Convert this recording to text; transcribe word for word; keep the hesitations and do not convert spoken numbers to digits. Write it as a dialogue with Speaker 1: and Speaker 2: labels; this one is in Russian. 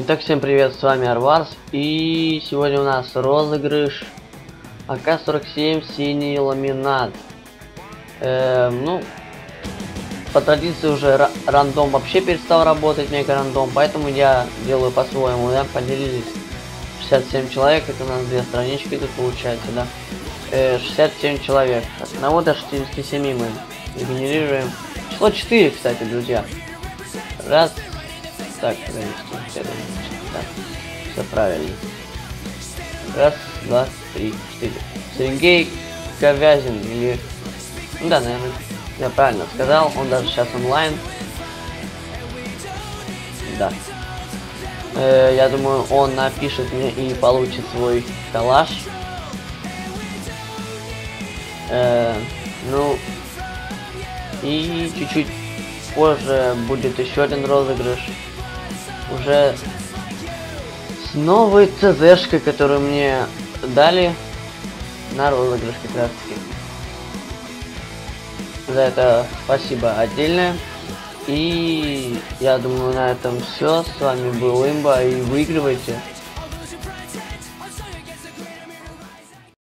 Speaker 1: Итак, всем привет, с вами Арварс, и сегодня у нас розыгрыш А К сорок семь синий ламинат. Эм, ну, по традиции уже рандом вообще перестал работать, мега рандом, поэтому я делаю по-своему, да, поделились шестьдесят семь человек, это у нас две странички тут получается, да, э, шестьдесят семь человек, одного до шестидесяти семи мы генерируем, число четыре, кстати, друзья, раз. Так, подождите, я думаю, да, все правильно. Раз, два, три, четыре. Сергей Говязин или... Ну да, наверное, я правильно сказал, он даже сейчас онлайн. Да. Э, я думаю, он напишет мне и получит свой коллаж. Э, ну, и чуть-чуть позже будет еще один розыгрыш. Уже с новой ЦЗшкой, которую мне дали на розыгрыш как раз таки. За это спасибо отдельное. И я думаю, на этом все. С вами был Имба, и выигрывайте.